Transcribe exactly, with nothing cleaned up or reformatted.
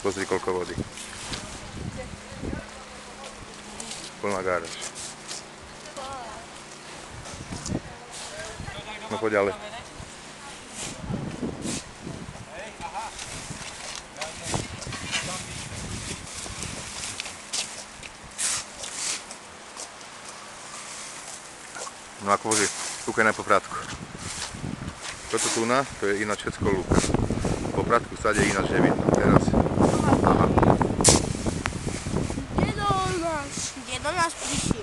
Pozri, koľko vody. Plná gáraž. No poď ďalej. No ako pozri, kúkaj na Popradku. Toto tu na, to je ináč všetko lúka. Po Popradku stade ináč nevidno. Teraz. Aha. Dedo nás, dedo nás prišiel.